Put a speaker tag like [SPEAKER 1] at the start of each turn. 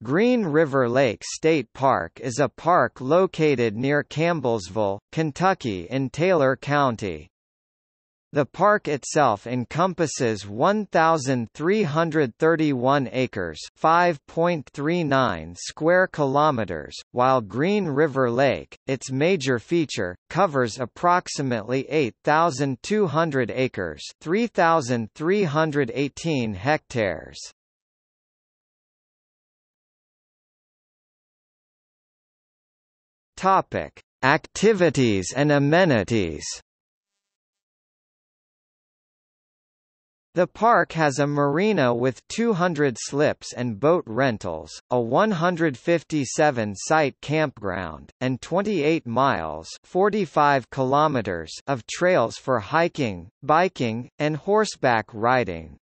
[SPEAKER 1] Green River Lake State Park is a park located near Campbellsville, Kentucky in Taylor County. The park itself encompasses 1,331 acres (5.39 square kilometers), while Green River Lake, its major feature, covers approximately 8,200 acres (3,318 hectares). Topic: Activities and amenities. The park has a marina with 200 slips and boat rentals, a 157-site campground, and 28 miles (45 kilometers) of trails for hiking, biking, and horseback riding.